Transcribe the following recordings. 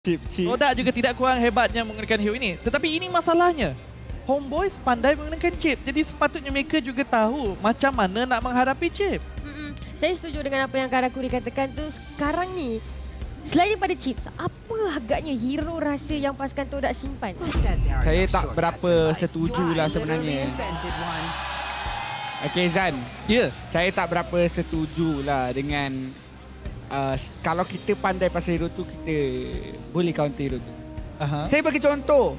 Todak juga tidak kurang hebatnya menggunakan hero ini. Tetapi ini masalahnya. Homeboys pandai menggunakan chip. Jadi sepatutnya mereka juga tahu macam mana nak menghadapi chip. Saya setuju dengan apa yang Karakuri katakan tu. Sekarang ni, selain daripada chip, apa agaknya hero rasa yang pasukan Todak simpan? Saya tak berapa setuju lah sebenarnya. Okay Zan, saya tak berapa setuju lah dengan kalau kita pandai pasal hero tu, kita boleh counter hero tu. Saya bagi contoh.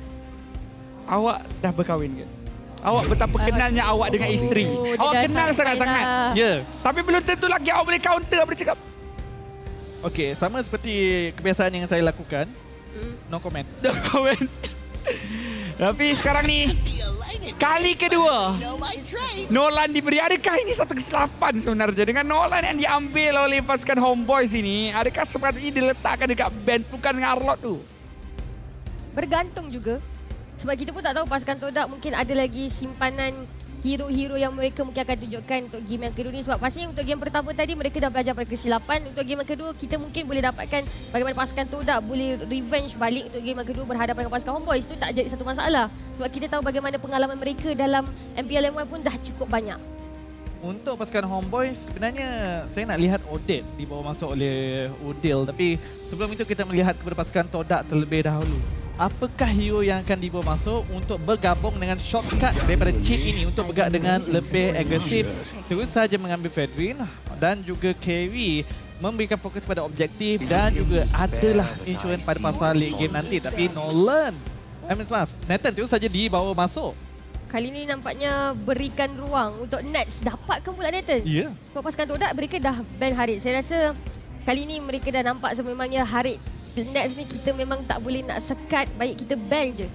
Awak dah berkahwin kan? Awak betapa kenalnya awak dengan isteri. Awak kenal sangat-sangat. Tapi belum tentu lagi awak boleh counter apa dia cakap. Okey, sama seperti kebiasaan yang saya lakukan. No comment. No comment. Tapi sekarang ni, kali kedua Nolan diberi. Adakah ini satu kesilapan sebenarnya dengan Nolan yang diambil oleh pasukan Homeboys ini? Adakah sepatutnya diletakkan dekat band bukan dengan Arlott tu? Bergantung juga. Sebab kita pun tak tahu pasukan Todak mungkin ada lagi simpanan hero-hero yang mereka mungkin akan tunjukkan untuk game yang kedua ni. Sebab pastinya untuk game pertama tadi mereka dah belajar pada kesilapan. Untuk game yang kedua kita mungkin boleh dapatkan bagaimana pasukan Todak boleh revenge balik untuk game yang kedua berhadapan dengan pasukan Homeboys. Itu tak jadi satu masalah. Sebab kita tahu bagaimana pengalaman mereka dalam MPL M1 pun dah cukup banyak. Untuk pasukan Homeboys, sebenarnya saya nak lihat Odette dibawa masuk oleh Udil. Tapi sebelum itu kita melihat kepada pasukan Todak terlebih dahulu. Apakah hero yang akan dibawa masuk untuk bergabung dengan shortcut daripada chip ini untuk bergerak dengan lebih agresif? Terus saja mengambil Fedrin dan juga Carry memberikan fokus pada objektif dan juga adalah insurans pada pasal late game nanti. Tapi Nolan, Nathan terus saja dibawa masuk. Kali ni nampaknya berikan ruang untuk Nats dapatkan pula Nathan. Ya. Sebab pasukan Todak mereka dah ban Harit. Saya rasa kali ni mereka dah nampak sememangnya Harit Nats ni kita memang tak boleh nak sekat, baik kita ban je.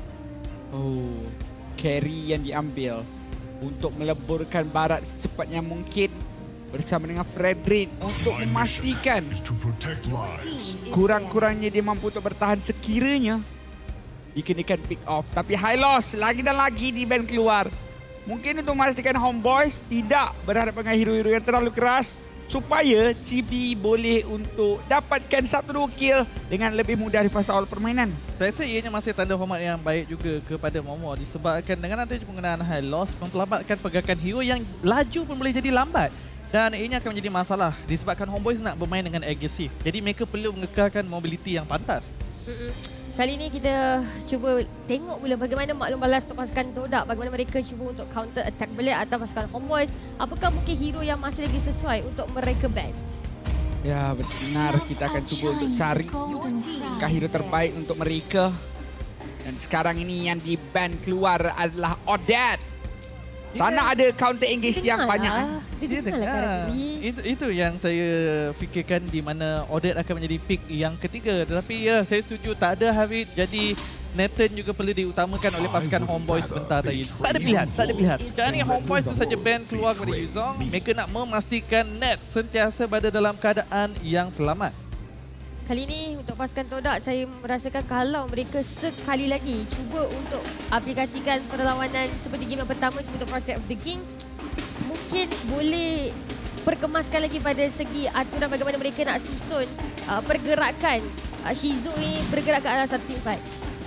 Oh, carry yang diambil untuk meleburkan barat secepatnya mungkin bersama dengan Fredrin untuk memastikan kurang-kurangnya dia mampu untuk bertahan sekiranya dikenakan pick off. Tapi Hylos lagi dan lagi di ban keluar. Mungkin untuk memastikan Homeboys tidak berhadapan dengan hero-hero yang terlalu keras supaya Chibi boleh untuk dapatkan 1-2 kill dengan lebih mudah di fasa awal permainan. Saya rasa ianya masih tanda hormat yang baik juga kepada Momo disebabkan dengan adanya penggunaan high loss memperlambatkan pergerakan hero yang laju pun boleh jadi lambat. Dan ini akan menjadi masalah disebabkan Homeboys nak bermain dengan agresif. Jadi mereka perlu mengekalkan mobility yang pantas. Kali ni kita cuba tengok pula bagaimana maklum balas untuk pasukan Todak. Bagaimana mereka cuba untuk counter attack balik atas pasukan Homeboys. Apakah mungkin hero yang masih lagi sesuai untuk mereka ban? Ya benar, kita akan cuba untuk cari hero terbaik untuk mereka. Dan sekarang ini yang di ban keluar adalah Odette. Tak nak ada counter engage yang banyak. Dia dengar. Itu yang saya fikirkan di mana Odette akan menjadi pick yang ketiga. Tetapi ya, saya setuju tak ada Harid. Jadi Nathan juga perlu diutamakan oleh pasukan Homeboys sebentar tadi. Tak ada pilihan. Sekarang ni Homeboys tu saja ban keluar kepada Yuzong. Mereka nak memastikan Nat sentiasa berada dalam keadaan yang selamat. Kali ni untuk pasukan Todak saya merasakan kalau mereka sekali lagi cuba untuk aplikasikan perlawanan seperti game yang pertama cuba untuk Protect the King, mungkin boleh perkemaskan lagi pada segi aturan bagaimana mereka nak susun pergerakan Shizu ini bergerak ke arah satu team fight.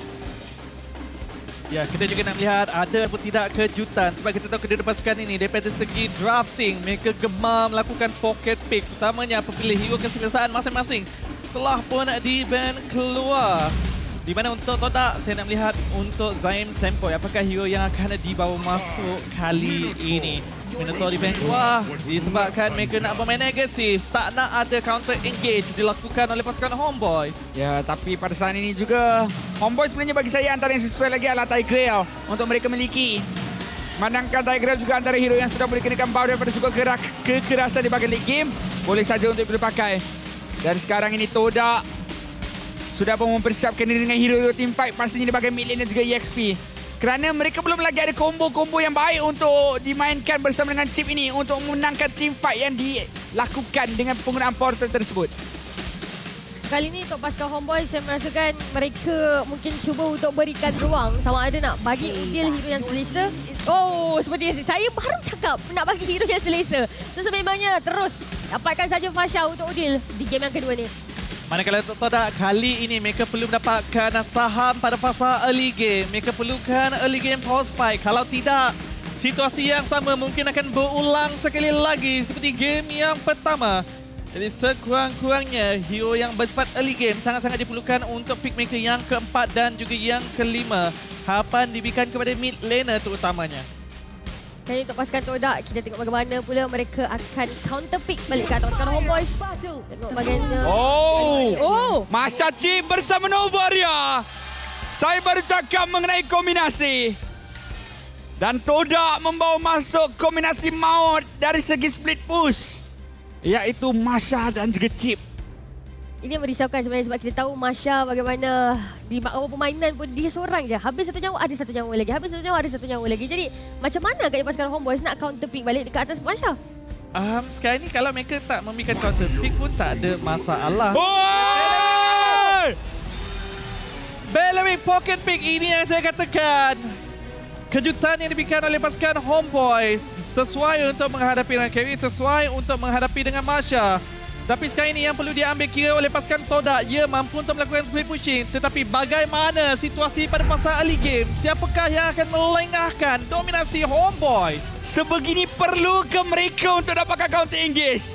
Ya, kita juga nak melihat ada atau tidak kejutan sebab kita tahu kedua pasukan ini daripada segi drafting mereka gemar melakukan pocket pick utamanya apabila hero keselesaan masing-masing telah pun di-ban keluar. Di mana untuk Todak, saya nak melihat untuk Zaim Sempoi. Apakah hero yang akan dibawa masuk kali ini? Minotaur di ban keluar disebabkan mereka nak bermain agresif. Tak nak ada counter engage dilakukan oleh pasukan Homeboys. Ya, tapi pada saat ini juga Homeboys sebenarnya bagi saya antara yang sesuai lagi adalah Tigreal untuk mereka miliki. Manangkan Tigreal juga antara hero yang sudah boleh kenakan buff daripada suku kekerasan di bahagian late game. Boleh saja untuk dipakai. Dan sekarang ini Todak sudah pun mempersiapkan diri dengan hero-hero team fight pastinya di bahagian mid lane dan juga EXP. Kerana mereka belum lagi ada combo-combo yang baik untuk dimainkan bersama dengan chip ini untuk memenangkan team fight yang dilakukan dengan penggunaan portal tersebut. Sekali ni untuk pasukan Homeboys saya merasakan mereka mungkin cuba untuk berikan ruang sama ada nak bagi Udil hero yang selesa. Oh, seperti saya baru cakap nak bagi hero yang selesa. So, sememangnya terus dapatkan saja Fasha untuk Udil di game yang kedua ni. Manakala untuk Todak, kali ini mereka perlu mendapatkan saham pada fasa early game. Mereka perlukan early game pause fight. Kalau tidak, situasi yang sama mungkin akan berulang sekali lagi seperti game yang pertama. Jadi sekurang-kurangnya hero yang bersifat early game sangat-sangat diperlukan untuk pick maker yang keempat dan juga yang kelima. Harapan diberikan kepada mid laner terutamanya. Dan untuk pasukan Todak, kita tengok bagaimana pula mereka akan counter pick balik ke atas pasukan Homeboys. Tengok bagaimana. Masya Chip bersama Novaria. Saya baru cakap mengenai kombinasi. Dan Todak membawa masuk kombinasi maut dari segi split push. Iaitu Masya dan juga Chip. Ini yang merisaukan sebenarnya sebab kita tahu Masya bagaimana di awal permainan pun dia seorang je. Habis satu nyawa, ada satu nyawa lagi. Habis satu nyawa, ada satu nyawa lagi. Jadi macam mana agaknya pasukan Homeboys nak counter pick balik dekat atas Masya? Sekarang ni kalau mereka tak memberikan counter pick pun tak ada masalah. Bellamy pocket pick, ini yang saya katakan. Kejutan yang diberikan oleh pasukan Homeboys. Sesuai untuk menghadapi dengan Carry, sesuai untuk menghadapi dengan Masya. Tapi sekarang ini yang perlu diambil kira oleh pasukan Todak, ia mampu untuk melakukan split pushing. Tetapi bagaimana situasi pada fasa early game? Siapakah yang akan melengahkan dominasi Homeboys? Sebegini perlu ke mereka untuk dapatkan counter engage?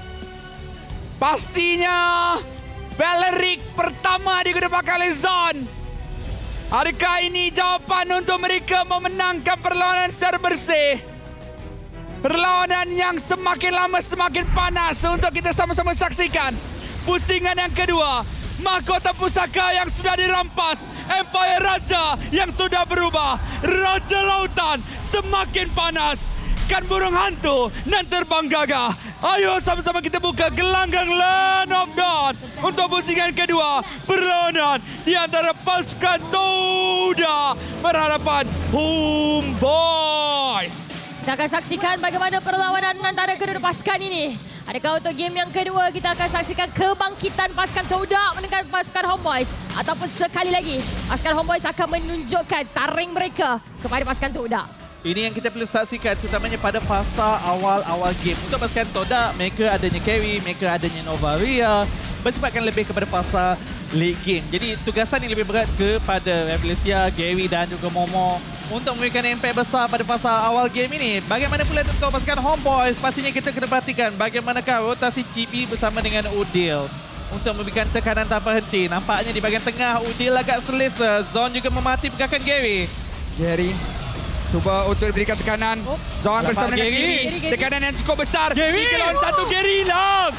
Pastinya Valeric pertama dikedepankan oleh Zon. Adakah ini jawapan untuk mereka memenangkan perlawanan secara bersih? Perlawanan yang semakin lama semakin panas untuk kita sama-sama saksikan. Pusingan yang kedua, mahkota pusaka yang sudah dirampas, Empire Raja yang sudah berubah, Raja Lautan semakin panas. Kan burung hantu nan terbang gagah. Ayo sama-sama kita buka gelanggang Land of Dawn untuk pusingan kedua. Perlawanan di antara pasukan Todak berhadapan Homeboys. Kita akan saksikan bagaimana perlawanan antara kedua pasukan ini. Adakah untuk game yang kedua kita akan saksikan kebangkitan pasukan Todak menentang pasukan Homeboys, ataupun sekali lagi pasukan Homeboys akan menunjukkan taring mereka kepada pasukan Todak. Ini yang kita perlu saksikan terutamanya pada fasa awal-awal game. Untuk pasukan Todak, mereka adanya Carry, mereka adanya Novaria, bersifatkan lebih kepada fasa late game. Jadi tugasan yang lebih berat kepada Revelasia, Gary dan juga Momo untuk memberikan impact besar pada fasa awal game ini. Bagaimana pula untuk pasukan Homeboys? Pastinya kita kena perhatikan bagaimanakah rotasi Chibi bersama dengan Udil untuk memberikan tekanan tanpa henti. Nampaknya di bahagian tengah Udil agak selesa. Zon juga memati pergerakan Gary. Gary cuba untuk diberikan tekanan. Zon bersama dengan Gary. Tekanan yang cukup besar. 3 lawan 1 Gary hilang.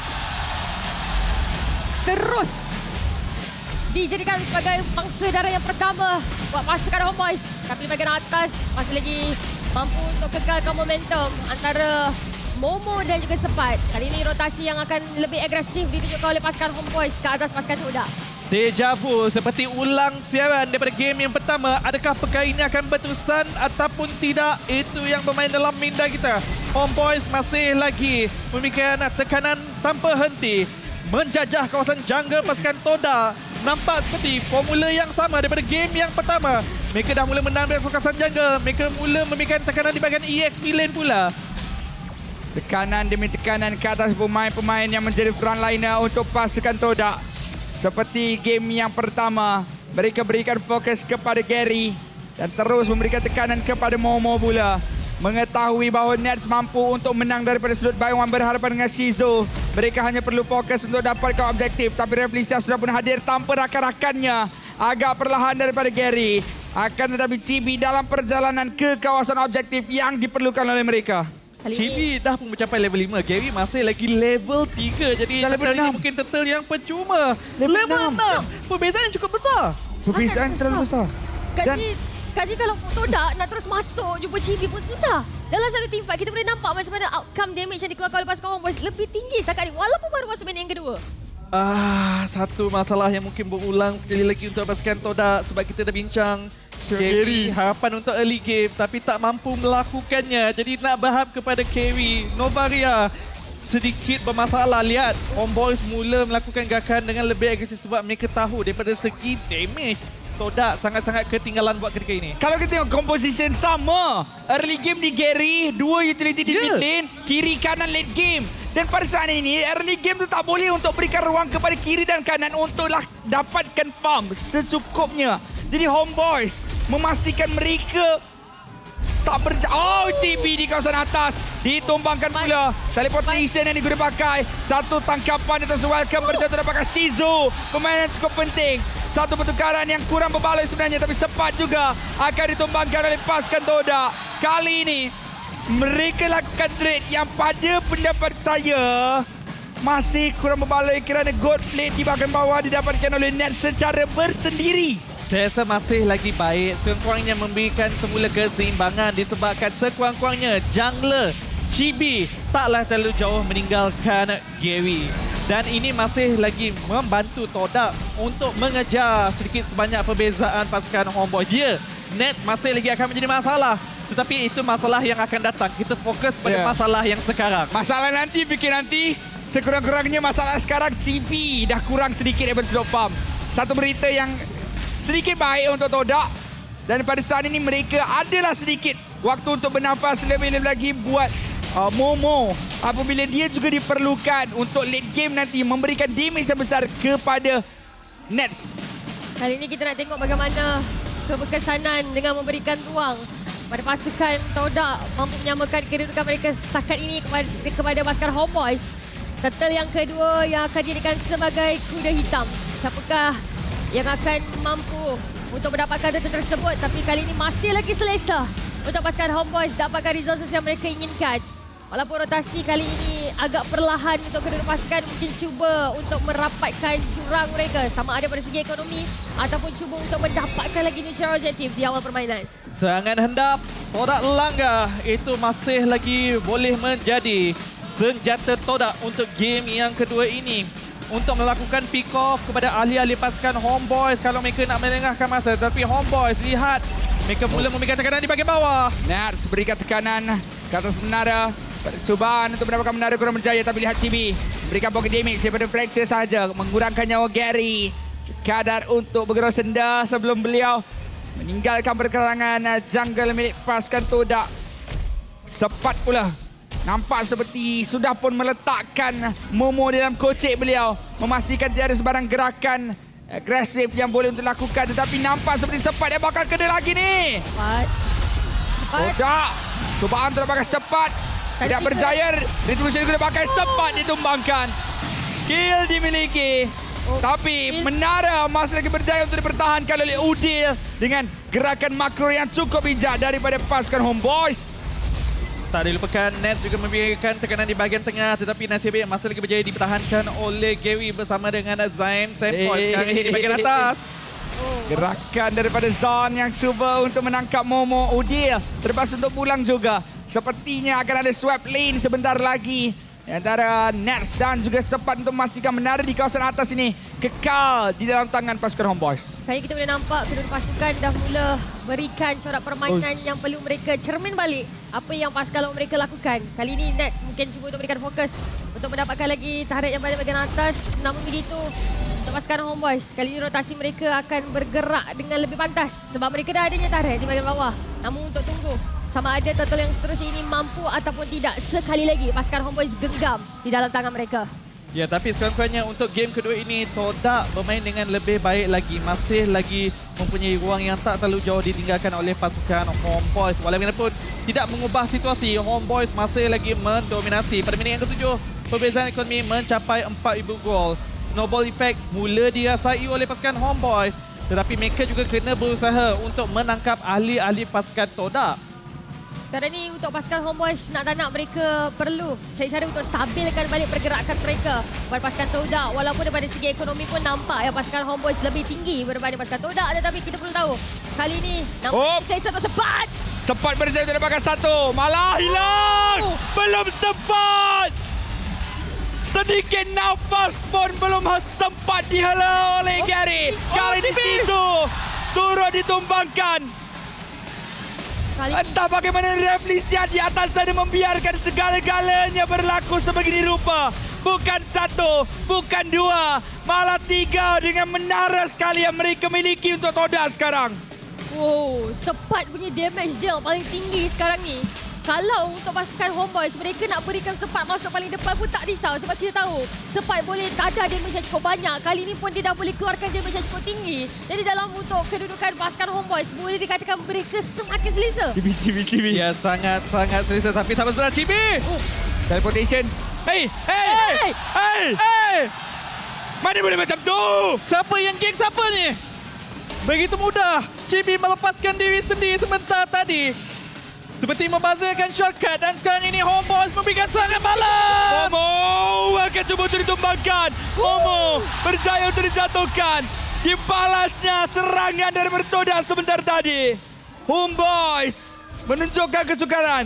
Terus dijadikan sebagai pangsa darah yang pertama buat pasukan Homeboys. Tapi di bahagian atas masih lagi mampu untuk kekalkan momentum antara Momo dan juga Sepat. Kali ini rotasi yang akan lebih agresif ditunjukkan oleh pasukan Homeboys ke atas pasukan Todak. Deja vu seperti ulang siaran daripada game yang pertama. Adakah perkara ini akan berterusan ataupun tidak? Itu yang bermain dalam minda kita. Homeboys masih lagi memberikan tekanan tanpa henti, menjajah kawasan jungle pasukan Todak. Nampak seperti formula yang sama daripada game yang pertama. Mereka dah mula menang dari kawasan jungle. Mereka mula memberikan tekanan di bahagian EXP lane pula. Tekanan demi tekanan ke atas pemain-pemain yang menjadi frontliner untuk pasukan Todak. Seperti game yang pertama, mereka berikan fokus kepada Gary dan terus memberikan tekanan kepada Momo pula. Mengetahui bahawa Nets mampu untuk menang daripada sudut Baywan berhadapan dengan Shizo. Mereka hanya perlu fokus untuk dapatkan objektif. Tapi Revelasia sudah pun hadir tanpa rakan-rakannya. Agak perlahan daripada Gary. Akan tetapi Chibi dalam perjalanan ke kawasan objektif yang diperlukan oleh mereka. Chibi dah pun mencapai level 5. Gary masih lagi level 3. Jadi level ini mungkin turtle yang percuma. Level 6. Perbezaan yang cukup besar. Perbezaan terlalu besar. Kak Ji, kalau Todak nak terus masuk jumpa Chibi pun susah. Dalam satu team fight kita boleh nampak macam mana outcome damage yang dikeluarkan oleh pasukan Homeboys lebih tinggi setakat ini walaupun baru masuk minit yang kedua. Satu masalah yang mungkin berulang sekali lagi untuk pasukan Todak sebab kita dah bincang Carry harapan untuk early game tapi tak mampu melakukannya. Jadi nak berharap kepada Carry, Novaria sedikit bermasalah. Lihat Homeboys mula melakukan gerakan dengan lebih agresif sebab mereka tahu daripada segi damage Todak sangat-sangat ketinggalan buat ketika ini. Kalau kita tengok composition sama. Early game di Gary, 2 utility di mid lane, kiri kanan late game. Dan pada saat ini, early game tu tak boleh untuk berikan ruang kepada kiri dan kanan untuklah dapatkan farm secukupnya. Jadi Homeboys memastikan mereka tak TB di kawasan atas. Ditumbangkan pula. Teleportation yang diguna pakai. Satu tangkapan atas welcome berjatuh pakai Shizu. Pemain yang cukup penting. Satu pertukaran yang kurang berbaloi sebenarnya. Tapi cepat juga akan ditumbangkan oleh pasukan Todak. Kali ini mereka lakukan trade yang pada pendapat saya masih kurang berbaloi kerana gold plate di bahagian bawah didapatkan oleh Net secara bersendiri. Saya rasa masih lagi baik sekurang-kurangnya memberikan semula keseimbangan disebabkan sekurang-kurangnya jungler Chibi taklah terlalu jauh meninggalkan Gary. Dan ini masih lagi membantu Todak untuk mengejar sedikit sebanyak perbezaan pasukan Homeboys. Ya, Nets masih lagi akan menjadi masalah. Tetapi itu masalah yang akan datang. Kita fokus pada masalah yang sekarang. Masalah nanti, fikir nanti. Sekurang-kurangnya masalah sekarang Chibi dah kurang sedikit daripada sudut farm. Satu berita yang sedikit baik untuk Todak. Dan pada saat ini mereka adalah sedikit waktu untuk bernafas lebih-lebih lagi buat Momo. Apabila dia juga diperlukan untuk late game nanti memberikan damage yang besar kepada Nets. Kali ini kita nak tengok bagaimana keberkesanan dengan memberikan ruang pada pasukan Todak mampu menyamakan kedudukan mereka setakat ini kepada pasukan Homeboys. Turtle yang kedua yang akan dijadikan sebagai kuda hitam. Siapakah yang akan mampu untuk mendapatkan turtle tersebut? Tapi kali ini masih lagi selesa untuk pasukan Homeboys dapatkan resources yang mereka inginkan. Walaupun rotasi kali ini agak perlahan untuk kedua pasukan mungkin cuba untuk merapatkan jurang mereka sama ada dari segi ekonomi ataupun cuba untuk mendapatkan lagi neutral objektif di awal permainan. Serangan hendap Todak langgar itu masih lagi boleh menjadi senjata Todak untuk game yang kedua ini. Untuk melakukan pick off kepada ahli-ahli pasukan Homeboys kalau mereka nak melengahkan masa. Tapi Homeboys lihat mereka mula memberikan tekanan di bahagian bawah. Nats berikan tekanan ke atas menara. Percubaan untuk mendapatkan menara kurang berjaya. Tapi lihat Chibi berikan pocket damage daripada fracture sahaja. Mengurangkan nyawa Gary. Sekadar untuk bergerak senda sebelum beliau meninggalkan perkerangan jungle milik pasukan Todak. Sepat pula. Nampak seperti sudah pun meletakkan Momo dalam kocek beliau. Memastikan tiada sebarang gerakan agresif yang boleh untuk lakukan. Tetapi nampak seperti Sepat yang bakal kena lagi ni. Cepat. Todak. Cubaan terbakas cepat. Tidak berjaya. Retribution juga pakai Sepat ditumbangkan. Kill dimiliki. Tapi menara masih lagi berjaya untuk dipertahankan oleh Udil dengan gerakan makro yang cukup bijak daripada pasukan Homeboys. Tak dilupakan, Nets juga memberikan tekanan di bahagian tengah tetapi nasib baik masih lagi berjaya dipertahankan oleh Gary bersama dengan Zaim Sandpoint sekarang ini di bahagian atas. Gerakan daripada Zon yang cuba untuk menangkap Momo. Udil terpaksa untuk pulang juga. Sepertinya akan ada swap lane sebentar lagi antara Nets dan juga Sepat untuk memastikan menara di kawasan atas ini kekal di dalam tangan pasukan Homeboys. Kali kita boleh nampak kedua pasukan dah mula berikan corak permainan yang perlu mereka cermin balik apa yang pasukan lawan mereka lakukan. Kali ini Nets mungkin cuba untuk berikan fokus untuk mendapatkan lagi turret yang berada di bahagian atas. Namun begitu untuk pasukan Homeboys, kali ini rotasi mereka akan bergerak dengan lebih pantas sebab mereka dah adanya turret di bahagian bawah. Namun untuk tunggu sama ada turtle yang seterusnya ini mampu ataupun tidak. Sekali lagi pasukan Homeboys genggam di dalam tangan mereka. Ya, tapi sekurang-kurangnya untuk game kedua ini Todak bermain dengan lebih baik lagi. Masih lagi mempunyai ruang yang tak terlalu jauh ditinggalkan oleh pasukan Homeboys. Walaupun tidak mengubah situasi, Homeboys masih lagi mendominasi. Pada minit yang ke-7, perbezaan ekonomi mencapai 4,000 gol. Snowball effect mula dirasai oleh pasukan Homeboys. Tetapi mereka juga kena berusaha untuk menangkap ahli-ahli pasukan Todak. Sekarang ni untuk pasukan Homeboys nak tak nak mereka perlu cari cara untuk stabilkan balik pergerakan mereka pada pasukan Todak. Walaupun daripada segi ekonomi pun nampak ya pasukan Homeboys lebih tinggi berbanding pasukan Todak. Tetapi kita perlu tahu kali ini nampak selesa untuk Sepat. Sepat berjaya untuk dapatkan satu. Malah hilang. Belum sempat. Sedikit nafas pun belum sempat dihala oleh Gary. Kali di situ turut ditumbangkan. Entah bagaimana Reflesia di atas sana membiarkan segala-galanya berlaku sebegini rupa. Bukan satu, bukan dua, malah tiga dengan menara sekali yang mereka miliki untuk Todak sekarang. Wow, Sepat punya damage deal paling tinggi sekarang ni. kalau untuk pasukan Homeboys, mereka nak berikan Sepat masuk paling depan pun tak risau. Sebab kita tahu Sepat boleh kadar damage yang cukup banyak. Kali ni pun dia dah boleh keluarkan damage yang cukup tinggi. Jadi dalam untuk kedudukan pasukan Homeboys, boleh dikatakan mereka semakin selesa. Cibi. Ya, sangat selesa. Tapi sabar sebentar, Cibi. Teleportation. Hey! Mana boleh macam tu? Siapa yang geng siapa ni? Begitu mudah. Cibi melepaskan diri sendiri sebentar tadi. Seperti membazirkan shortcut dan sekarang ini Homeboys memberikan serangan balas. Momo akan cuba untuk ditumbangkan. Momo berjaya untuk dijatuhkan. Dibalasnya serangan dari Bertoda sebentar tadi. Homeboys menunjukkan kesukaran.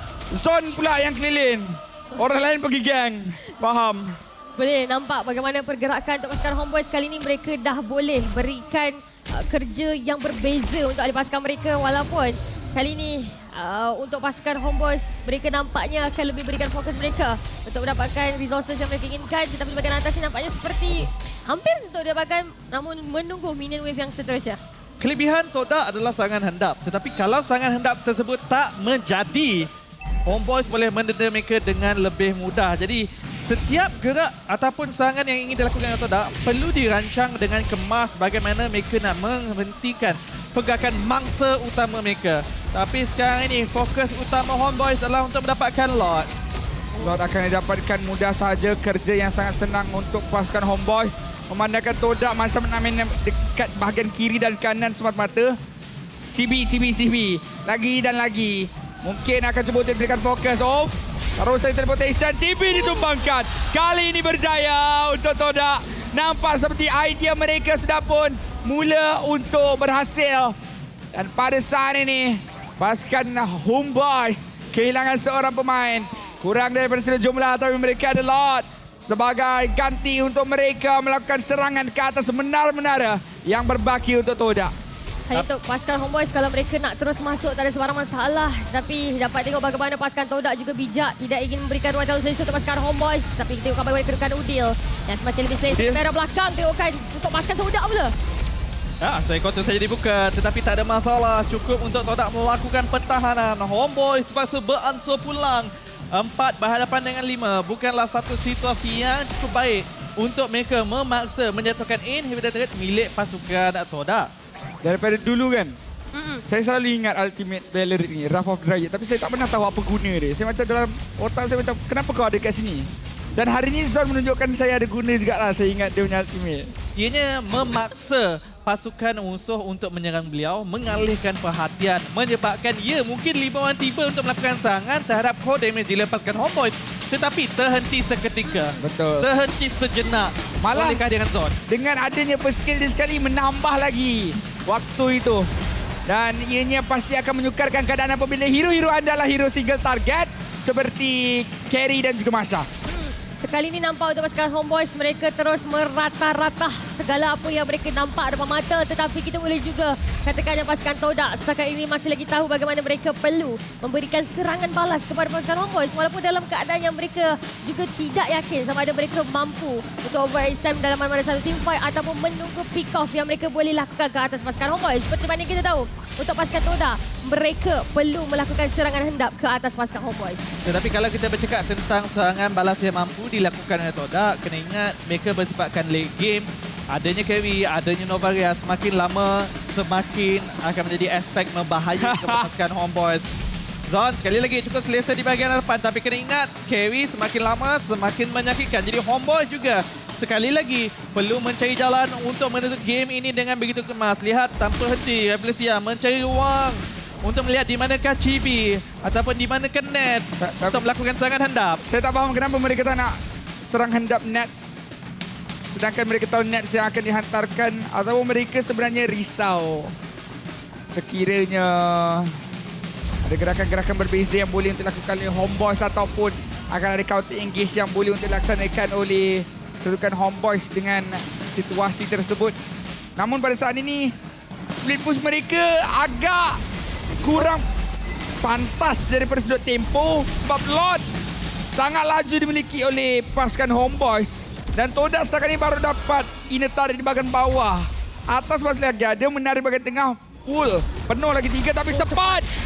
Zon pula yang keliling. Orang lain pergi geng. Faham? Boleh nampak bagaimana pergerakan untuk pasukan Homeboys kali ini. Mereka dah boleh berikan kerja yang berbeza untuk ahli pasukan mereka. Walaupun kali ini untuk pasukan Homeboys, mereka nampaknya akan lebih berikan fokus mereka untuk mendapatkan resources yang mereka inginkan. Tetapi di bahagian atas ini nampaknya seperti hampir untuk dapatkan, namun menunggu minion wave yang seterusnya. Kelebihan Todak adalah serangan hendap. Tetapi kalau serangan hendap tersebut tak menjadi, Homeboys boleh mendenda mereka dengan lebih mudah. Jadi setiap gerak ataupun serangan yang ingin dilakukan oleh Todak perlu dirancang dengan kemas bagaimana mereka nak menghentikan pergerakan mangsa utama mereka. Tapi sekarang ini fokus utama Homeboys adalah untuk mendapatkan Lord. Lord akan didapatkan mudah sahaja, kerja yang sangat senang untuk pasukan Homeboys. Memandangkan Todak macam nak main dekat bahagian kiri dan kanan semata-mata. Cibi. Lagi dan lagi. Mungkin akan cuba untuk diberikan fokus. Oh, terus saya teleportation. Cibi ditumbangkan. Kali ini berjaya untuk Todak. Nampak seperti idea mereka sudah pun mula untuk berhasil. Dan pada saat ini, pasukan Homeboys kehilangan seorang pemain. Kurang daripada sejumlah, tapi mereka ada Lord sebagai ganti untuk mereka melakukan serangan ke atas menara-menara yang berbaki untuk Todak. Hanya untuk pasukan Homeboys, kalau mereka nak terus masuk tak ada sebarang masalah. Tapi dapat tengok bagaimana pasukan Todak juga bijak. Tidak ingin memberikan ruang terlalu selesa untuk pasukan Homeboys. Tapi tengok bagaimana kedudukan Udil yang semakin lebih selesa. Merah belakang tengokkan untuk pasukan Todak pula. Ya, saya kotor saja dibuka, tetapi tak ada masalah. Cukup untuk Todak melakukan pertahanan. Homeboys terpaksa beransur pulang. 4 berhadapan dengan 5 bukanlah satu situasi yang cukup baik untuk mereka memaksa menjatuhkan inhibitor turret milik pasukan Todak. Daripada dulu kan, saya selalu ingat Ultimate Valorant ni, Wrath of Dryad. Tapi saya tak pernah tahu apa guna dia. Saya macam dalam otak saya macam, kenapa kau ada kat sini? Dan hari ini Zon menunjukkan saya ada guna juga lah. Saya ingat dia punya Ultimate. Ianya memaksa pasukan musuh untuk menyerang beliau, mengalihkan perhatian, menyebabkan mungkin 5 orang tiba untuk melakukan serangan terhadap core damage dilepaskan Homeboys. Tetapi terhenti seketika. Betul. Terhenti sejenak. Malah oleh kehadiran Zon. Dengan adanya skill dia sekali menambah lagi waktu itu. Dan ianya pasti akan menyukarkan keadaan apabila hero-hero anda adalah hero single target seperti Carry dan juga Masha. Kali ini nampak untuk pasukan Homeboys, mereka terus merata-rata segala apa yang mereka nampak depan mata. Tetapi kita boleh juga katakan yang pasukan Todak setakat ini masih lagi tahu bagaimana mereka perlu memberikan serangan balas kepada pasukan Homeboys. Walaupun dalam keadaan yang mereka juga tidak yakin sama ada mereka mampu untuk overextend dalam mana-mana satu team fight ataupun menunggu pick off yang mereka boleh lakukan ke atas pasukan Homeboys. Seperti mana kita tahu, untuk pasukan Todak, mereka perlu melakukan serangan hendap ke atas pasukan Homeboys. Tetapi kalau kita bercakap tentang serangan balas yang mampu dilakukan oleh Todak, kena ingat mereka bersifatkan late game. Adanya carry, adanya Novaria, semakin lama semakin akan menjadi aspek membahaya kepada pasukan Homeboys. Zon sekali lagi cukup selesa di bahagian depan, tapi kena ingat carry semakin lama semakin menyakitkan. Jadi Homeboys juga sekali lagi perlu mencari jalan untuk menutup game ini dengan begitu kemas. Lihat tanpa henti Revolusia mencari ruang untuk melihat di manakah Cibi ataupun di manakah Nets untuk melakukan serangan hendap. Saya tak faham kenapa mereka tak nak serang hendap Nets. Sedangkan mereka tahu Nets yang akan dihantarkan, ataupun mereka sebenarnya risau sekiranya ada gerakan-gerakan berbeza yang boleh untuk dilakukan oleh Homeboys ataupun akan ada counter engage yang boleh untuk dilaksanakan oleh kedudukan Homeboys dengan situasi tersebut. Namun pada saat ini split push mereka agak kurang pantas daripada sudut tempo sebab Lord sangat laju dimiliki oleh pasukan Homeboys. Dan Todak setakat ini baru dapat inner turret di bahagian bawah. Atas masih lagi ada, menarik bahagian tengah full. Penuh lagi 3 tapi sempat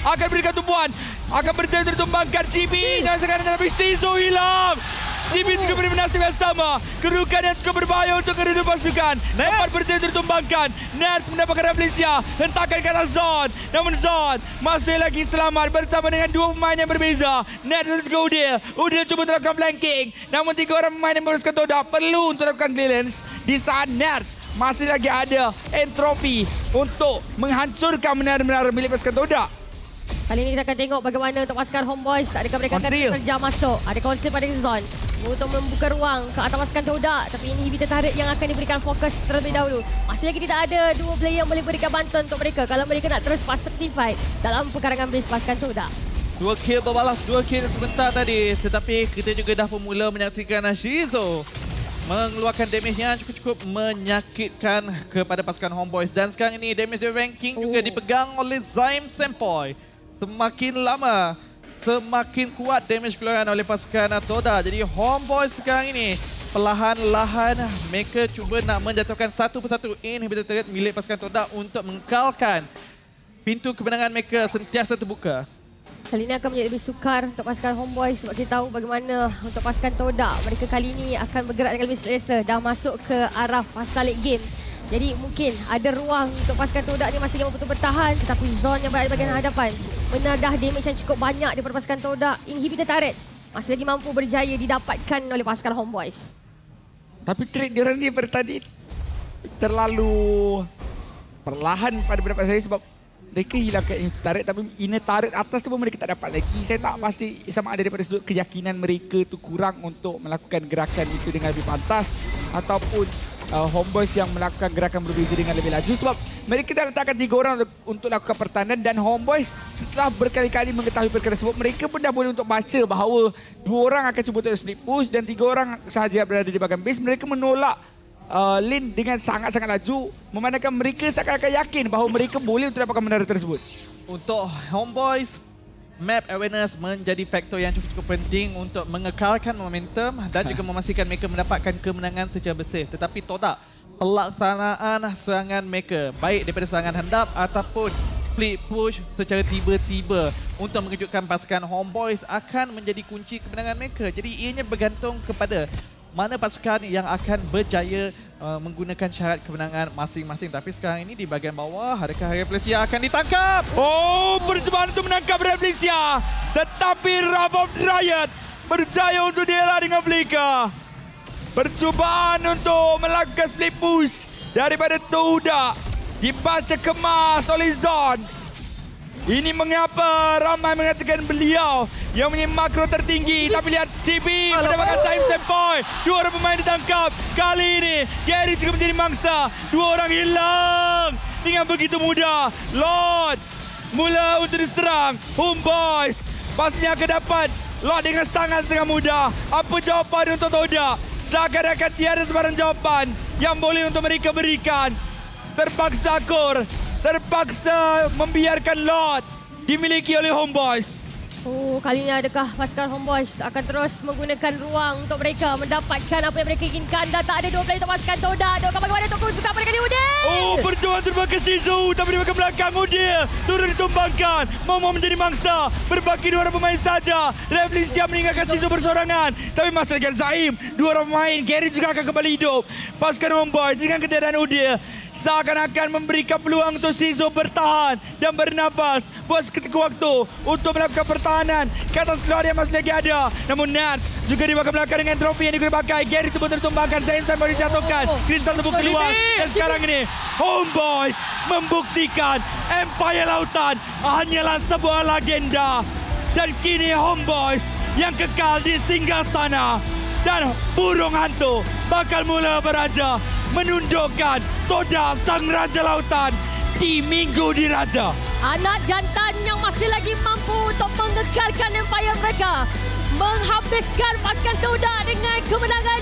akan berikan tumpuan. Akan berjaya tertumbangkan GB. Dan sekarang tapi Shizu hilang. GB juga beri nasib yang sama. Kedudukan yang cukup berbahaya untuk kedua pasukan. Dapat berjaya tertumbangkan. Nets mendapatkan Reflesia. Hentakan ke atas Zon. Namun Zon masih lagi selamat bersama dengan dua pemain yang berbeza. Nets dan juga Udil. Udil cuba melakukan flanking. Namun tiga orang pemain yang beruskan Todak perlu untuk melakukan clearance. Di saat Nets masih lagi ada entropi untuk menghancurkan menara-menara milik pasukan Todak. Kali ini kita akan tengok bagaimana untuk pasukan Homeboys. Adakah mereka akan terjam masuk? Ada konsep pada Zon untuk membuka ruang ke atas pasukan Todak. Tapi inhibitor turret yang akan diberikan fokus terlebih dahulu. Masih lagi tidak ada dua player yang boleh berikan bantuan untuk mereka kalau mereka nak terus positive fight dalam pekarangan base pasukan Todak. 2 kill berbalas 2 kill sebentar tadi. Tetapi kita juga dah mula menyaksikan Shizu mengeluarkan damage yang cukup menyakitkan kepada pasukan Homeboys. Dan sekarang ini damage the ranking juga dipegang oleh Zaim Senpai. Semakin lama, semakin kuat damage keluaran oleh pasukan Todak. Jadi Homeboys sekarang ini perlahan-lahan mereka cuba nak menjatuhkan satu persatu inhibitor turret milik pasukan Todak untuk mengekalkan pintu kemenangan mereka sentiasa terbuka. Kali ini akan menjadi lebih sukar untuk pasukan Homeboys sebab kita tahu bagaimana untuk pasukan Todak. Mereka kali ini akan bergerak dengan lebih selesa. Dah masuk ke arah fasa late game. Jadi mungkin ada ruang untuk pasukan Todak ni masih mampu bertahan. Tetapi Zon yang berada di bahagian hadapan menadah damage yang cukup banyak daripada pasukan Todak. Inhibitor turret masih lagi mampu berjaya didapatkan oleh pasukan Homeboys. Tapi trade diorang ni tadi terlalu perlahan pada pendapat saya sebab mereka hilangkan inner turret tapi inner turret atas tu pun mereka tak dapat lagi. Saya tak pasti sama ada daripada sudut keyakinan mereka tu kurang untuk melakukan gerakan itu dengan lebih pantas ataupun Homeboys yang melakukan gerakan berbeza dengan lebih laju sebab mereka dah letakkan 3 orang untuk lakukan pertahanan dan Homeboys setelah berkali-kali mengetahui perkara tersebut mereka pun dah boleh untuk baca bahawa 2 orang akan cuba untuk split push dan 3 orang sahaja berada di bahagian base. Mereka menolak lane dengan sangat-sangat laju memandangkan mereka seakan-akan yakin bahawa mereka boleh untuk dapatkan menara tersebut. Untuk Homeboys, map awareness menjadi faktor yang cukup penting untuk mengekalkan momentum dan juga memastikan mereka mendapatkan kemenangan secara bersih. Tetapi Todak, pelaksanaan serangan mereka baik daripada serangan handap ataupun split push secara tiba-tiba untuk mengejutkan pasukan Homeboys akan menjadi kunci kemenangan mereka. Jadi ianya bergantung kepada mana pasukan yang akan berjaya menggunakan syarat kemenangan masing-masing. Tapi sekarang ini di bahagian bawah, adakah Reflesia akan ditangkap? Oh, percubaan untuk menangkap Reflesia. Tetapi Wrath of Dryad berjaya untuk dielak dengan Blika. Percubaan untuk melakukan split push daripada Todak dibaca kemas oleh Zon. Ini mengapa ramai mengatakan beliau yang punya makro tertinggi. Tapi lihat CB mendapatkan time Senpai. 2 orang pemain ditangkap. Kali ini Gary juga menjadi mangsa. 2 orang hilang dengan begitu mudah. Lord mula untuk diserang. Homeboys pastinya akan dapat Lord dengan sangat-sangat mudah. Apa jawapan untuk Todak? Seakan-akan tiada sebarang jawapan yang boleh untuk mereka berikan. Terpaksa Kor, terpaksa membiarkan Lord dimiliki oleh Homeboys. Oh, kali ini adakah pasukan Homeboys akan terus menggunakan ruang untuk mereka mendapatkan apa yang mereka inginkan dan tak ada 2 player untuk pasukan Todak. Adakah bagaimana untuk buka pada kali Udil? Oh, perjuangan terbakar Shizu tapi di bahagian belakang Udil turun ditumbangkan. Mau menjadi mangsa. Berbaki 2 orang pemain saja. Reflesia meninggalkan Shizu bersorangan. Tapi masih lagi Zaim. 2 orang pemain. Gary juga akan kembali hidup. Pasukan Homeboys dengan ketiadaan Udil seakan-akan memberikan peluang untuk Shizu bertahan dan bernafas buat seketika waktu untuk melakukan pertahanan ke atas Lord yang masih lagi ada. Namun Nats juga di bahagian belakang dengan trofi yang digunakan pakai. Gary cuba tertumbangkan, Zaim sampai dijatuhkan. Kristal terbuka luas dan sekarang ini Homeboys membuktikan Empire Lautan hanyalah sebuah legenda dan kini Homeboys yang kekal di singgasana dan burung hantu bakal mula beraja menundukkan Todak sang Raja Lautan di Minggu Diraja. Anak jantan yang masih lagi mampu untuk mengekalkan empire mereka. Menghabiskan pasukan Todak dengan kemenangan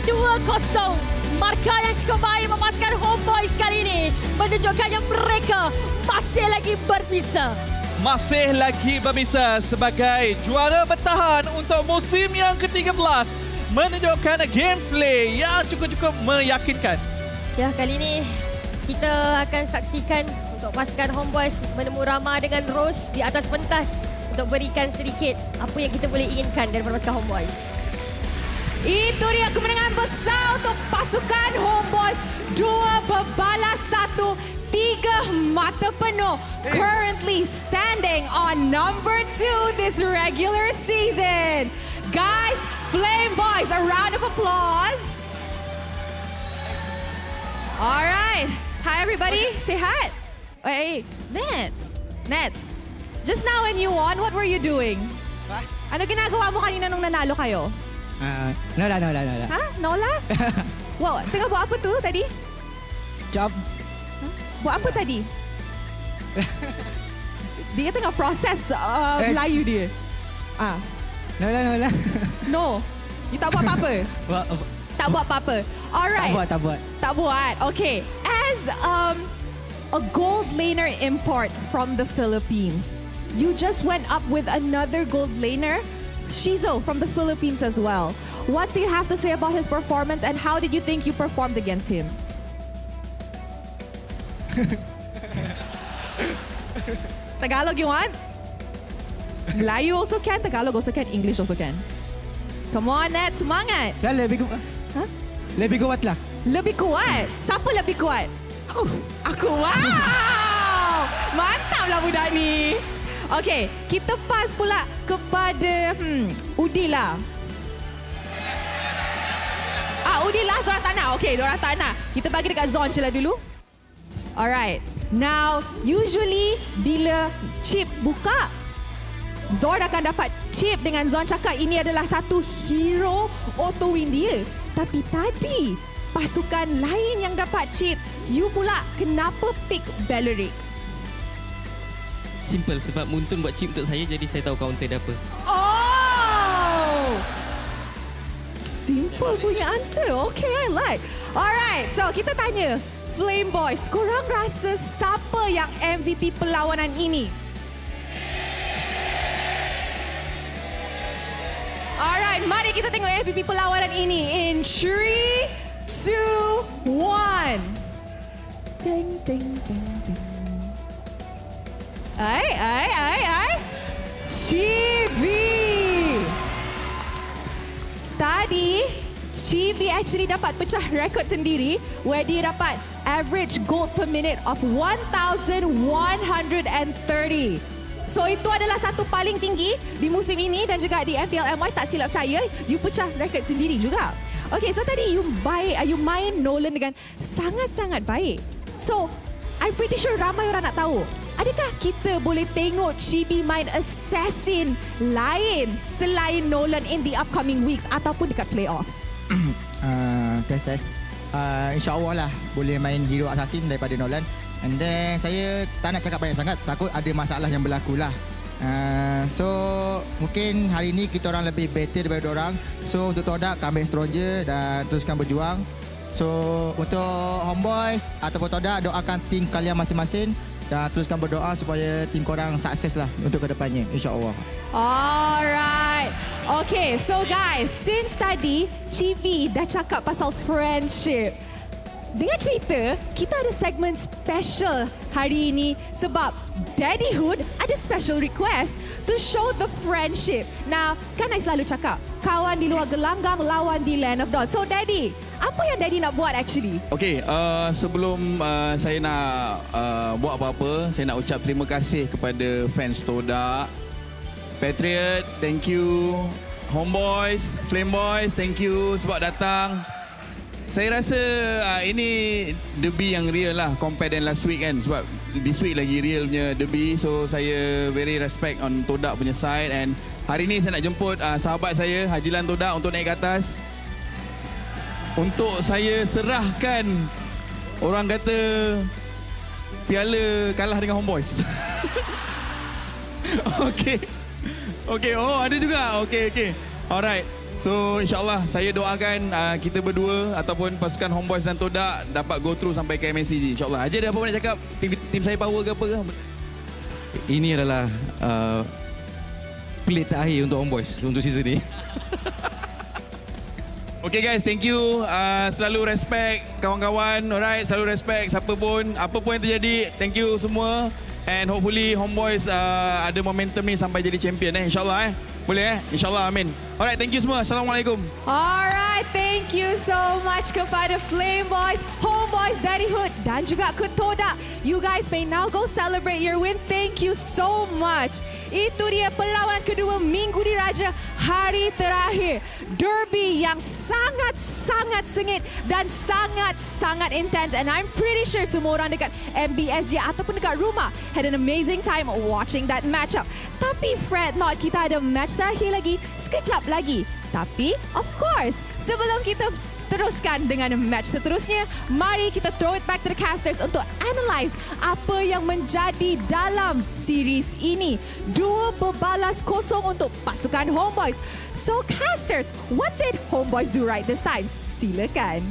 2-0. Markah yang cukup baik melepaskan Homeboys kali ini. Menunjukkan yang mereka masih lagi berbisa. Masih lagi berbisa sebagai juara bertahan untuk musim yang ke-13. Menunjukkan gameplay yang cukup-cukup meyakinkan. Ya, kali ini kita akan saksikan untuk pasukan Homeboys menemu Rama dengan Rose di atas pentas untuk berikan sedikit apa yang kita boleh inginkan daripada pasukan Homeboys. Itu dia kemenangan besar untuk pasukan Homeboys. 2 berbalas 1, 3 mata penuh. Currently standing on number 2 this regular season. Guys, Flame Boys, a round of applause. All right. Hi, everybody. Say hi. Hey, Nets. Just now when you won, what were you doing? Ano ginagawa mo kanina nung nanalo kayo? Nola. Ha? Nola? Wow, tengah buat apa tu tadi? Job. Buat apa tadi? Dia tengah proses Melayu dia. Nola. No. You tak buat apa-apa? Tak buat apa-apa. Alright. Tak buat. Okay. As a gold laner import from the Philippines, you just went up with another gold laner, Shizo, from the Philippines as well. What do you have to say about his performance and how did you think you performed against him? Tagalog you want? Melayu also can, Tagalog also can, English also can. Come on, Nat, semangat. Lebih kuat lah. Lebih kuat? Siapa lebih kuat? Aku. Wow! Mantaplah budak ni. Okay, kita pass pula kepada Udila. Udila, Zora tak nak. Okay, Zora tak nak. Kita bagi dekat Zon je lah dulu. Alright. Now, usually bila chip buka, Zon akan dapat chip dengan Zon cakap ini adalah satu hero auto win dia. Tapi tadi, pasukan lain yang dapat chip, you pula kenapa pick Belleric? Simple, sebab Muntun buat chip untuk saya, jadi saya tahu counter dia apa. Oh! Simple punya answer. Okay, I like. Alright, so kita tanya Flame Boys, korang rasa siapa yang MVP perlawanan ini? Alright, mari kita tengok MVP perlawanan ini in 3, 2, 1. Ding, ding, ding, ding. Ay. Chibi. Tadi, Chibi actually dapat pecah rekod sendiri where dia dapat average gold per minute of 1,130. So itu adalah satu paling tinggi di musim ini dan juga di MPL MY, tak silap saya, you pecah rekod sendiri juga. Okay, so tadi you main Nolan dengan sangat-sangat baik. So, I'm pretty sure ramai orang nak tahu, adakah kita boleh tengok Chibi main assassin lain selain Nolan in the upcoming weeks ataupun dekat playoffs? Test. InsyaAllah lah boleh main hero assassin daripada Nolan. And then saya tak nak cakap banyak sangat, takut ada masalah yang berlaku lah. So mungkin hari ni kita orang lebih better daripada orang. So untuk Todak, comeback stronger dan teruskan berjuang. So untuk Homeboys ataupun Todak, doakan tim kalian masing-masing dan teruskan berdoa supaya tim korang sukses lah untuk kedepannya, insyaAllah. Alright. Okay, so guys, since tadi Chibi dah cakap pasal friendship, dengan cerita, kita ada segmen special hari ini sebab Daddyhood ada special request to show the friendship. Now, kan I selalu cakap, kawan di luar gelanggang, lawan di Land of Dawn. So Daddy, apa yang Daddy nak buat actually? Okay, sebelum saya nak buat apa-apa, saya nak ucap terima kasih kepada fans Todak, Patriot, thank you, Homeboys, Flame Boys, thank you sebab datang. Saya rasa ini derby yang real lah compare dengan last week kan, sebab this week lagi real punya derby. So saya very respect on Todak punya side, and hari ni saya nak jemput sahabat saya Hajilan Todak untuk naik ke atas untuk saya serahkan, orang kata, piala kalah dengan Homeboys. Okay, oh ada juga. Okay. Alright. So insyaAllah saya doakan kita berdua ataupun pasukan Homeboys dan Todak dapat go through sampai ke MSCG, insyaAllah. Haji ada apa nak cakap? Tim saya power ke apa ke? Ini adalah play terakhir untuk Homeboys untuk season ni. Okay guys, thank you. Selalu respect kawan-kawan, alright. Selalu respect siapa pun, apa pun yang terjadi. Thank you semua. And hopefully Homeboys ada momentum ni sampai jadi champion InsyaAllah Boleh InsyaAllah, amin. Alright, thank you semua. Assalamualaikum. Alright, thank you so much kepada Flame Boys, Homeboys dari Hood dan juga Ketoda. You guys may now go celebrate your win. Thank you so much. Itu dia perlawanan kedua minggu diraja hari terakhir. Derby yang sangat-sangat sengit dan sangat-sangat intense. And I'm pretty sure semua orang dekat MBSJ ataupun dekat rumah had an amazing time watching that matchup. Tapi fret not, kita ada match terakhir lagi sekejap lagi. Tapi of course, sebelum kita teruskan dengan match seterusnya, mari kita throw it back to the casters untuk analyze apa yang menjadi dalam series ini. 2 berbalas kosong untuk pasukan Homeboys. So casters, what did Homeboys do right this time? Silakan.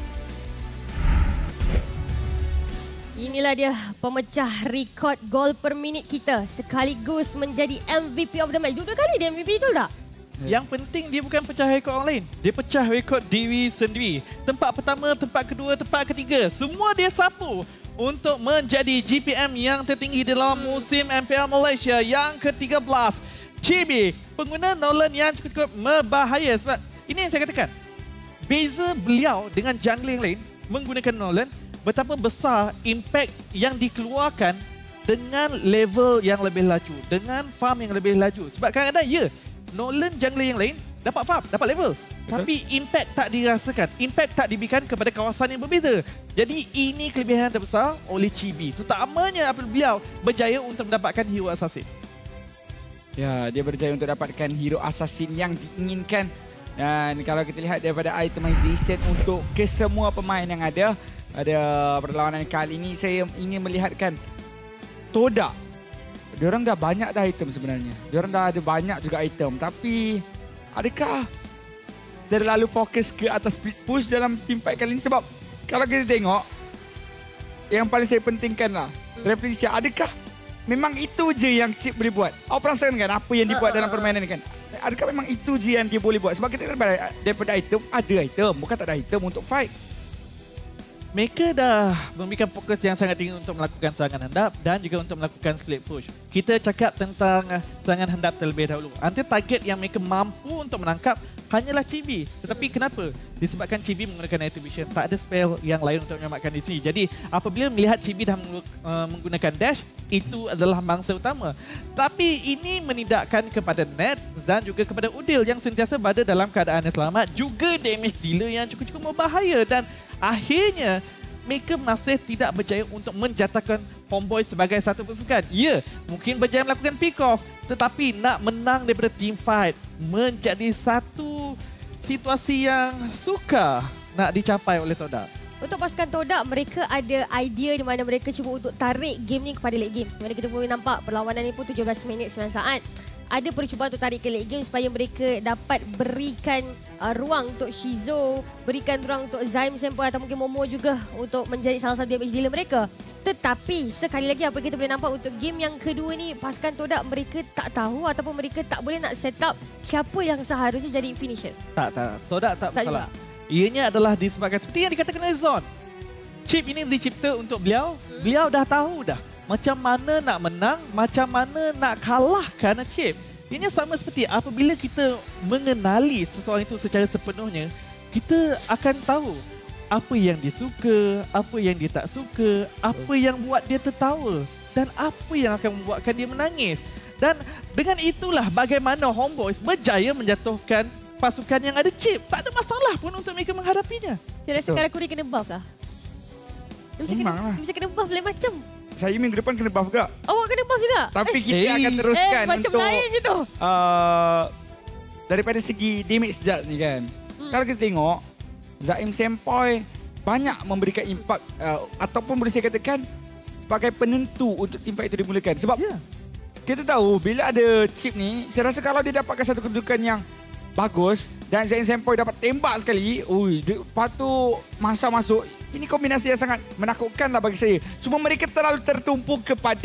Inilah dia pemecah rekod gol per minit kita sekaligus menjadi MVP of the match. 2 kali dia MVP, betul tak? Yang penting dia bukan pecah rekod orang lain. Dia pecah rekod diri sendiri. Tempat pertama, tempat kedua, tempat ketiga. Semua dia sapu untuk menjadi GPM yang tertinggi dalam musim MPL Malaysia yang ke-13. Chibi, pengguna Nolan yang cukup berbahaya. Sebab ini yang saya katakan. Beza beliau dengan jungler yang lain menggunakan Nolan, betapa besar impact yang dikeluarkan dengan level yang lebih laju, dengan farm yang lebih laju. Sebab kadang-kadang ya, Nolan jungler yang lain dapat farm, dapat level. Betul. Tapi impact tak dirasakan, impact tak diberikan kepada kawasan yang berbeza. Jadi ini kelebihan terbesar oleh Chibi. Terutamanya apabila beliau berjaya untuk mendapatkan hero assassin. Ya, dia berjaya untuk dapatkan hero assassin yang diinginkan. Dan kalau kita lihat daripada itemization untuk kesemua pemain yang ada pada perlawanan kali ini, saya ingin melihatkan Toda. Diorang dah banyak dah item sebenarnya. Diorang dah ada banyak juga item. Tapi adakah terlalu fokus ke atas split push dalam teamfight kali ini? Sebab kalau kita tengok, yang paling saya pentingkan lah, repetition. Adakah memang itu je yang Chip boleh buat? Awak perasan kan apa yang dibuat dalam permainan ni kan? Adakah memang itu je yang dia boleh buat? Sebab kita daripada item, ada item. Bukan tak ada item untuk fight. Mereka dah memberikan fokus yang sangat tinggi untuk melakukan serangan hendap dan juga untuk melakukan split push. Kita cakap tentang serangan hendap terlebih dahulu. Antara target yang mereka mampu untuk menangkap hanyalah Chibi. Tetapi kenapa? Disebabkan Chibi menggunakan Night Vision. Tak ada spell yang lain untuk menyelamatkan di sini. Jadi apabila melihat Chibi dah menggunakan dash, itu adalah mangsa utama. Tapi ini menidakkan kepada Ned dan juga kepada Udil yang sentiasa berada dalam keadaan yang selamat. Juga damage dealer yang cukup-cukup berbahaya. Dan akhirnya mereka masih tidak berjaya untuk menjatuhkan Homeboys sebagai satu pasukan. Ya, mungkin berjaya melakukan pick off, tetapi nak menang daripada team fight menjadi satu situasi yang sukar nak dicapai oleh Toda. Untuk pasukan Toda, mereka ada idea di mana mereka cuba untuk tarik game ni kepada late game. Mana kita boleh nampak perlawanan ni pun 17 minit 9 saat. Ada percubaan untuk tarik ke late game supaya mereka dapat berikan ruang untuk Shizo, berikan ruang untuk Zaim Senpai atau mungkin Momo juga untuk menjadi salah satu damage dealer mereka. Tetapi sekali lagi apa kita boleh nampak untuk game yang kedua ni, pasukan Toda mereka tak tahu ataupun mereka tak boleh nak set up siapa yang seharusnya jadi finisher. Tak. Toda tak bersalah. Ianya adalah disebabkan seperti yang dikatakan oleh Zon. Chip ini dicipta untuk beliau. Beliau dah tahu dah macam mana nak menang, macam mana nak kalahkan Chip. Ianya sama seperti apabila kita mengenali seseorang itu secara sepenuhnya, kita akan tahu apa yang dia suka, apa yang dia tak suka, apa yang buat dia tertawa dan apa yang akan membuatkan dia menangis. Dan dengan itulah bagaimana Homeboys berjaya menjatuhkan pasukan yang ada Chip. Tak ada masalah pun untuk mereka menghadapinya. Saya rasa Karakuri kena buff lah. Dia kena buff lain macam. Saya minggu depan kena buff juga. Awak kena buff juga? Tapi kita akan teruskan macam untuk lain je tu. Daripada segi damage sejat ni kan. Kalau kita tengok, Zaim Senpai banyak memberikan impak ataupun boleh saya katakan sebagai penentu untuk tim fight itu dimulakan. Sebab kita tahu bila ada Chip ni, saya rasa kalau dia dapatkan satu kedudukan yang bagus dan Zaim Senpai dapat tembak sekali, lepas tu masa masuk, ini kombinasi yang sangat menakutkan lah bagi saya. Cuma mereka terlalu tertumpu kepada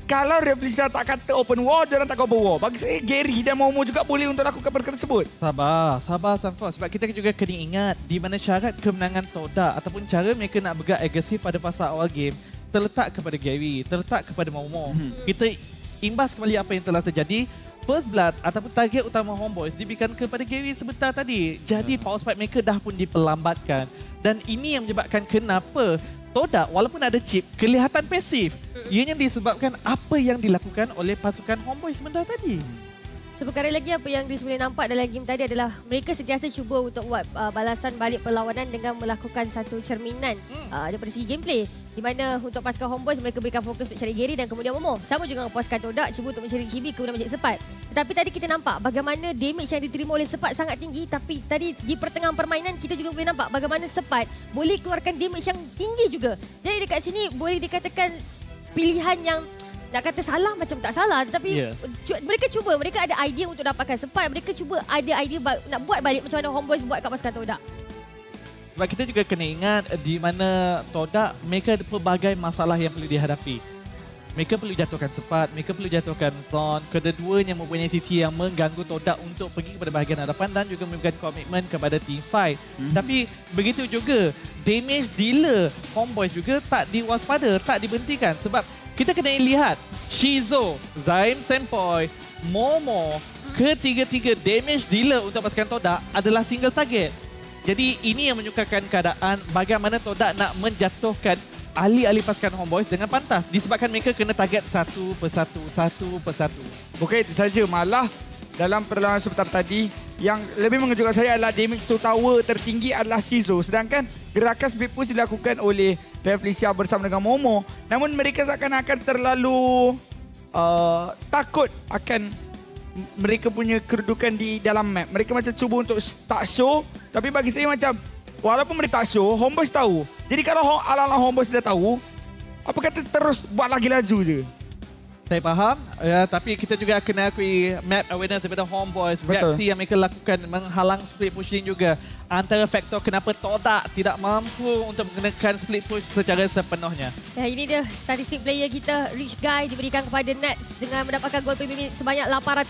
kalau Replica tak kata open war, diorang tak open war. Bagi saya Gary dan Momo juga boleh untuk lakukan perkara tersebut. Sabar Sanford. Sebab kita juga kena ingat di mana syarat kemenangan Todak ataupun cara mereka nak bergerak agresif pada fasa awal game terletak kepada Gary, terletak kepada Momo. Kita imbas kembali apa yang telah terjadi. First blood ataupun target utama Homeboys diberikan kepada Gary sebentar tadi. Jadi power spike mereka dah pun diperlambatkan. Dan ini yang menyebabkan kenapa Todak walaupun ada chip kelihatan pasif. Ianya disebabkan apa yang dilakukan oleh pasukan Homeboys sebentar tadi. Seperkara lagi apa yang Dris boleh nampak dalam game tadi adalah mereka sentiasa cuba untuk buat balasan balik perlawanan dengan melakukan satu cerminan daripada segi gameplay. Di mana untuk pasukan Homeboys mereka berikan fokus untuk cari Gary dan kemudian Momo. Sama juga dengan pasukan Todak cuba untuk mencari Chibi kemudian mencari Sepat. Tetapi tadi kita nampak bagaimana damage yang diterima oleh Sepat sangat tinggi. Tapi tadi di pertengahan permainan kita juga boleh nampak bagaimana Sepat boleh keluarkan damage yang tinggi juga. Jadi dekat sini boleh dikatakan pilihan yang nak kata salah macam tak salah, tetapi mereka ada idea untuk dapatkan Sepat. Mereka cuba ada idea nak buat balik macam mana Homeboys buat kat pasukan Todak. Sebab kita juga kena ingat di mana Todak mereka ada pelbagai masalah yang perlu dihadapi. Mereka perlu jatuhkan Sepat, mereka perlu jatuhkan Zon. Kedua-duanya mempunyai sisi yang mengganggu Todak untuk pergi kepada bahagian hadapan dan juga memberikan komitmen kepada team fight. Tapi begitu juga damage dealer Homeboys juga tak diwaspada, tak dibentikan sebab kita kena lihat Shizo, Zaim Senpoi, Momo, ketiga-tiga damage dealer untuk pasukan Todak adalah single target. Jadi ini yang menyukarkan keadaan bagaimana Todak nak menjatuhkan ahli-ahli pasukan Homeboys dengan pantas disebabkan mereka kena target satu persatu. Bukan itu saja, malah dalam perlawanan sebentar tadi yang lebih mengejutkan saya adalah damage to tower tertinggi adalah Shizo. Sedangkan gerakan split push dilakukan oleh Replica bersama dengan Momo. Namun mereka seakan-akan terlalu takut akan mereka punya kedudukan di dalam map. Mereka macam cuba untuk tak show. Tapi bagi saya macam walaupun mereka tak show, Homeboys tahu. Jadi kalau ala-ala Homeboys dah tahu, apa kata terus buat lagi laju je. Saya faham, tapi kita juga kena akui map awareness daripada Homeboys. Reaksi yang mereka lakukan menghalang split pushing juga. Antara faktor kenapa Todak tidak mampu untuk menggunakan split push secara sepenuhnya. Ini dia statistik player kita, Rich Guy diberikan kepada Nets dengan mendapatkan gol PBB sebanyak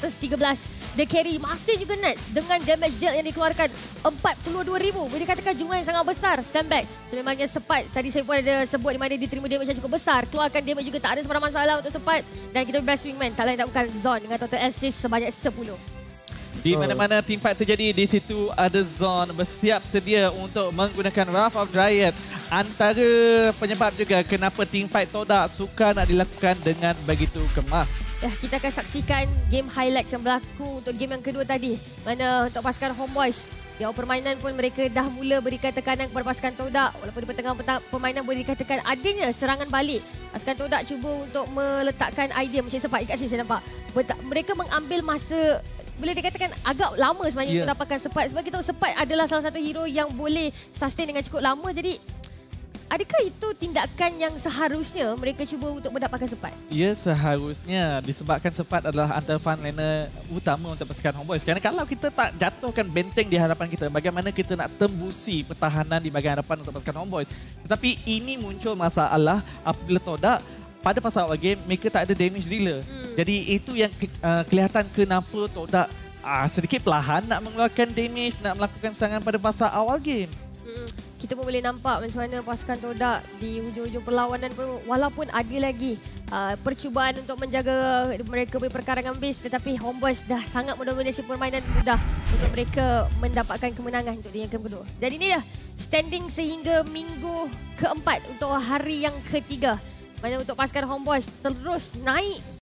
813. The carry masih juga Nets dengan damage deal yang dikeluarkan 42,000. Boleh dikatakan jumlah yang sangat besar. Sandbag sememangnya Sepat. Tadi saya pun ada sebut di mana dia terima damage yang cukup besar. Keluarkan damage juga tak ada sebarang masalah untuk Sepat. Dan kita best wingman tak lain tak bukan Zon dengan total assist sebanyak 10. Di mana-mana team fight terjadi, di situ ada Zon bersiap sedia untuk menggunakan Wrath of Dryad. Antara penyebab juga kenapa team fight Todak suka nak dilakukan dengan begitu kemas. Kita akan saksikan game highlights yang berlaku untuk game yang kedua tadi. Mana untuk pasukan Homeboys, di awal permainan pun mereka dah mula berikan tekanan kepada pasukan Todak. Walaupun di pertengahan permainan boleh dikatakan adanya serangan balik. Pasukan Todak cuba untuk meletakkan idea macam Sepat dekat sini saya nampak. Mereka mengambil masa boleh dikatakan agak lama sebenarnya untuk dapatkan Sepat. Sebab kita tahu Sepat adalah salah satu hero yang boleh sustain dengan cukup lama. Jadi adakah itu tindakan yang seharusnya mereka cuba untuk mendapatkan Sepat? Ya, seharusnya disebabkan Sepat adalah antara frontliner utama untuk pasukan Homeboys. Kerana kalau kita tak jatuhkan benteng di hadapan kita, bagaimana kita nak tembusi pertahanan di bahagian hadapan untuk pasukan Homeboys? Tetapi ini muncul masalah apabila Todak pada fasa awal game mereka tak ada damage dealer. Jadi itu yang kelihatan kenapa Todak sedikit perlahan nak mengeluarkan damage, nak melakukan serangan pada fasa awal game. Kita pun boleh nampak macam mana pasukan Todak di hujung-hujung perlawanan pun walaupun ada lagi percubaan untuk menjaga mereka punya perkarangan base, tetapi Homeboys dah sangat mendominasi permainan, mudah untuk mereka mendapatkan kemenangan untuk di game kedua. Dan ini dah standing sehingga minggu keempat untuk hari yang ketiga. Mana untuk pasukan Homeboys terus naik